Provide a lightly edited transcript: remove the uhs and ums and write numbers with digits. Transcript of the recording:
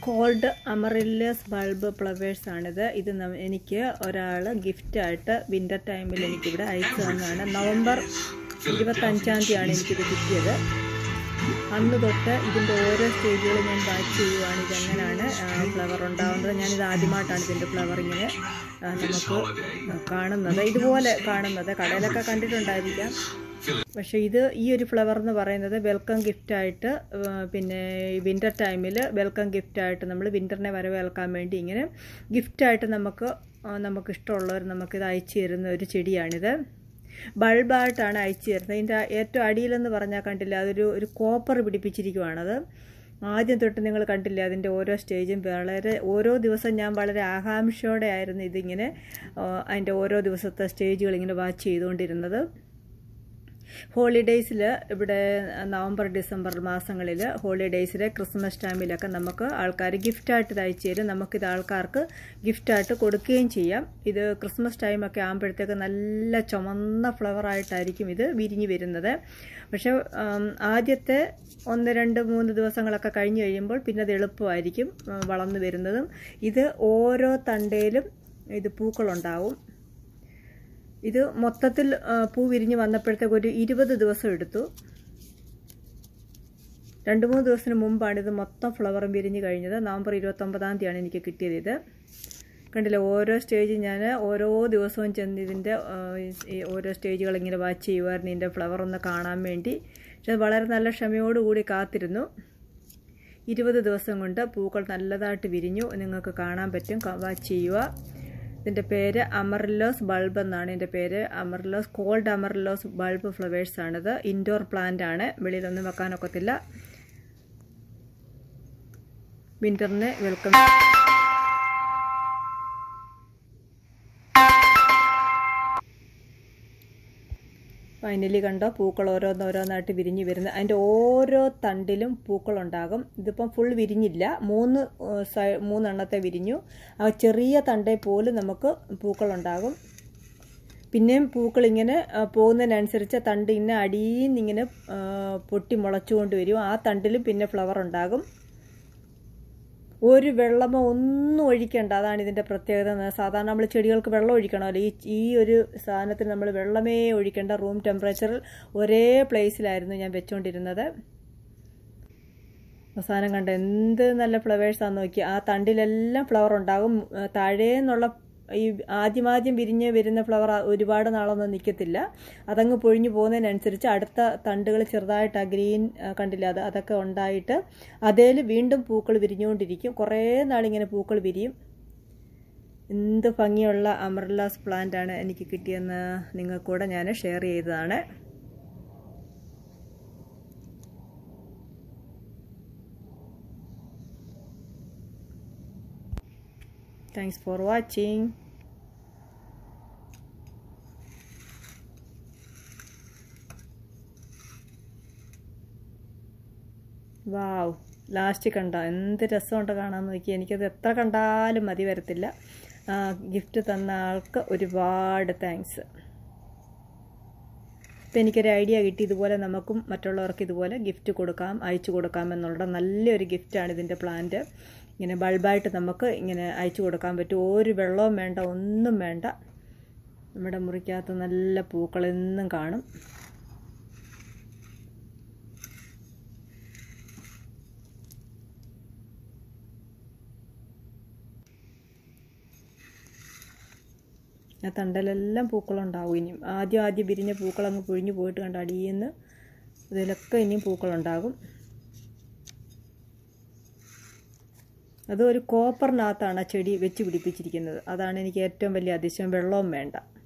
Called അമറില്ലസ് bulb flowers ആണിത്. ഇത് എനിക്ക് ഒരാൾ ഗിഫ്റ്റായിട്ട് വിൻ്റർ ടൈമിൽ എനിക്കിവിടെ അയച്ചു തന്നതാണ്. നവംബർ 25-ാം തീയതിയാണ് എനിക്കിത് കിട്ടിയത്. അന്ന് തൊട്ട് ഇതിൻ്റെ ഓരോ സ്റ്റേജുകളും ഞാൻ വാച്ച് ചെയ്യുവാണ്. ഇതെങ്ങനെയാണ് ഫ്ലവർ ഉണ്ടാകുന്നത്. ഞാനിത് ആദ്യമായിട്ടാണ് ഇതിൻ്റെ ഫ്ലവർ ഇങ്ങനെ നമുക്ക് കാണുന്നത്, ഇതുപോലെ കാണുന്നത്. കടയിലൊക്കെ കണ്ടിട്ടുണ്ടായിരിക്കാം. പക്ഷേ ഈ ഒരു ഫ്ലവർ എന്ന് പറയുന്നത് വെൽക്കം ഗിഫ്റ്റായിട്ട്, പിന്നെ വിൻ്റർ ടൈമിൽ വെൽക്കം ഗിഫ്റ്റായിട്ട് നമ്മൾ വിൻ്ററിനെ വരവേൽക്കാൻ വേണ്ടി ഇങ്ങനെ ഗിഫ്റ്റായിട്ട് നമുക്കിഷ്ടമുള്ളവർ നമുക്കിത് അയച്ചു തരുന്ന ഒരു ചെടിയാണിത്. ബൾബായിട്ടാണ് അയച്ചു തരുന്നത്. ഇതിൻ്റെ ഏറ്റവും അടിയിലെന്ന് പറഞ്ഞാൽ കണ്ടില്ല, ഒരു കോപ്പർ പിടിപ്പിച്ചിരിക്കുവാണത്. ആദ്യം തൊട്ട് നിങ്ങൾ കണ്ടില്ല അതിൻ്റെ ഓരോ സ്റ്റേജും. ഓരോ ദിവസം ഞാൻ വളരെ ആകാംക്ഷയോടെ ആയിരുന്നു ഇതിങ്ങനെ അതിൻ്റെ ഓരോ ദിവസത്തെ സ്റ്റേജുകൾ ഇങ്ങനെ വാച്ച് ചെയ്തുകൊണ്ടിരുന്നത്. ഹോളിഡേയ്സിൽ ഇവിടെ നവംബർ ഡിസംബർ മാസങ്ങളിൽ ഹോളിഡേയ്സിൽ ക്രിസ്മസ് ടൈമിലൊക്കെ നമുക്ക് ആൾക്കാർ ഗിഫ്റ്റായിട്ട് ഇത് അയച്ചു തരും. നമുക്കിത് ആൾക്കാർക്ക് ഗിഫ്റ്റായിട്ട് കൊടുക്കുകയും ചെയ്യാം. ഇത് ക്രിസ്മസ് ടൈമൊക്കെ ആകുമ്പോഴത്തേക്ക് നല്ല ചുമന്ന ഫ്ലവറായിട്ടായിരിക്കും ഇത് വിരിഞ്ഞ് വരുന്നത്. പക്ഷേ ആദ്യത്തെ 1, 2, 3 ദിവസങ്ങളൊക്കെ കഴിഞ്ഞ് കഴിയുമ്പോൾ പിന്നെ അത് എളുപ്പമായിരിക്കും വളർന്നു വരുന്നതും. ഇത് ഓരോ തണ്ടയിലും ഇത് പൂക്കളുണ്ടാവും. ഇത് മൊത്തത്തിൽ പൂ വിരിഞ്ഞ് വന്നപ്പോഴത്തേക്ക് ഒരു 20 ദിവസം എടുത്തു. 2-3 ദിവസത്തിന് മുമ്പാണ് ഇത് മൊത്തം ഫ്ലവറും വിരിഞ്ഞ് കഴിഞ്ഞത്. നവംബർ 29-ാം തീയതിയാണ് എനിക്ക് കിട്ടിയത്. ഇത് കണ്ടില്ല, ഓരോ സ്റ്റേജും ഞാൻ ഓരോ ദിവസവും ചെന്ന് ഇതിൻ്റെ ഓരോ സ്റ്റേജുകൾ ഇങ്ങനെ വാച്ച് ചെയ്യുമായിരുന്നു ഇതിൻ്റെ ഫ്ലവർ ഒന്ന് കാണാൻ വേണ്ടി. പക്ഷെ വളരെ നല്ല ക്ഷമയോടുകൂടി കാത്തിരുന്നു. 20 ദിവസം കൊണ്ട് പൂക്കൾ നല്ലതായിട്ട് വിരിഞ്ഞു. നിങ്ങൾക്ക് കാണാൻ പറ്റും, വാച്ച് ചെയ്യുക. ഇതിൻ്റെ പേര് അമറില്ലോസ് ബൾബ് എന്നാണ്. ഇതിൻ്റെ പേര് amaryllis, cold amaryllis bulb flowers ആണിത്. ഇൻഡോർ പ്ലാന്റ് ആണ്, വെളിയിലൊന്നും വെക്കാനൊക്കത്തില്ല. വിൻ്ററിനെ വെൽക്കം. ഫൈനലി കണ്ടോ, പൂക്കൾ ഓരോന്നോരോന്നായിട്ട് വിരിഞ്ഞ് വരുന്നത്. അതിൻ്റെ ഓരോ തണ്ടിലും പൂക്കളുണ്ടാകും. ഇതിപ്പം ഫുൾ വിരിഞ്ഞില്ല, 3 എണ്ണത്തെ വിരിഞ്ഞു. ആ ചെറിയ തണ്ടയിൽ പോലും നമുക്ക് പൂക്കളുണ്ടാകും. പിന്നെയും പൂക്കൾ ഇങ്ങനെ പോകുന്നതിനനുസരിച്ച് തണ്ട് ഇങ്ങനെ അടിയിൽ നിന്നിങ്ങനെ പൊട്ടി മുളച്ചുകൊണ്ട് വരും. ആ തണ്ടിലും പിന്നെ ഫ്ലവർ ഉണ്ടാകും. ഒരു വെള്ളമോ ഒന്നും ഒഴിക്കേണ്ട, അതാണ് ഇതിൻ്റെ പ്രത്യേകത. സാധാരണ നമ്മൾ ചെടികൾക്ക് വെള്ളം ഒഴിക്കണമല്ലോ, ഈ ഒരു സാധനത്തിന് നമ്മൾ വെള്ളമേ ഒഴിക്കേണ്ട. റൂം ടെമ്പറേച്ചറിൽ ഒരേ പ്ലേസിലായിരുന്നു ഞാൻ വെച്ചുകൊണ്ടിരുന്നത്. അവസാനം കണ്ട എന്ത് നല്ല ഫ്ലവേഴ്സാന്ന് നോക്കി. ആ തണ്ടിലെല്ലാം ഫ്ലവർ ഉണ്ടാകും. താഴേന്നുള്ള ഈ ആദ്യം വിരിഞ്ഞ് വരുന്ന ഫ്ലവർ ഒരുപാട് നാളൊന്നും നിൽക്കത്തില്ല. അതങ്ങ് പൊഴിഞ്ഞു പോകുന്നതിനനുസരിച്ച് അടുത്ത തണ്ടുകൾ ചെറുതായിട്ട് ആ ഗ്രീൻ കണ്ടില്ല, അതൊക്കെ ഉണ്ടായിട്ട് അതേൽ വീണ്ടും പൂക്കൾ വിരിഞ്ഞുകൊണ്ടിരിക്കും. കുറേ നാളിങ്ങനെ പൂക്കൾ വിരിയും. എന്ത് ഭംഗിയുള്ള അമറില്ലാസ് പ്ലാന്റ് ആണ് എനിക്ക് കിട്ടിയെന്ന് നിങ്ങൾക്കൂടെ ഞാൻ ഷെയർ ചെയ്തതാണ്. Thanks for watching. Wow, last കണ്ടോ എന്ത് രസമുണ്ട് കാണാൻ നോക്കി. എനിക്കത് എത്ര കണ്ടാലും മതി വരത്തില്ല. ഗിഫ്റ്റ് തന്ന ആൾക്ക് ഒരുപാട് താങ്ക്സ്. ഇപ്പം എനിക്കൊരു ഐഡിയ കിട്ടി, ഇതുപോലെ നമുക്കും മറ്റുള്ളവർക്ക് ഇതുപോലെ ഗിഫ്റ്റ് അയച്ചു കൊടുക്കാം എന്നുള്ള നല്ലൊരു ഗിഫ്റ്റാണ് ഇതിൻ്റെ പ്ലാന്റ്. ഇങ്ങനെ ബൾബായിട്ട് നമുക്ക് ഇങ്ങനെ അയച്ചു കൊടുക്കാൻ പറ്റും. ഒരു വെള്ളവും വേണ്ട, ഒന്നും വേണ്ട. നമ്മുടെ മുറിക്കകത്ത് നല്ല പൂക്കൾ എന്നും കാണും. ആ തണ്ടലെല്ലാം പൂക്കളുണ്ടാവും. ഇനിയും ആദ്യം വിരിഞ്ഞ പൂക്കളങ്ങ് പൊഴിഞ്ഞു പോയിട്ട് കണ്ട അടിയിൽ നിന്ന് ഇതിലൊക്കെ ഇനിയും പൂക്കളുണ്ടാകും. അത് ഒരു കോപ്പറിനകത്താണ് ആ ചെടി വെച്ച് പിടിപ്പിച്ചിരിക്കുന്നത്. അതാണ് എനിക്ക് ഏറ്റവും വലിയ അതിശയം. വെള്ളവും വേണ്ട.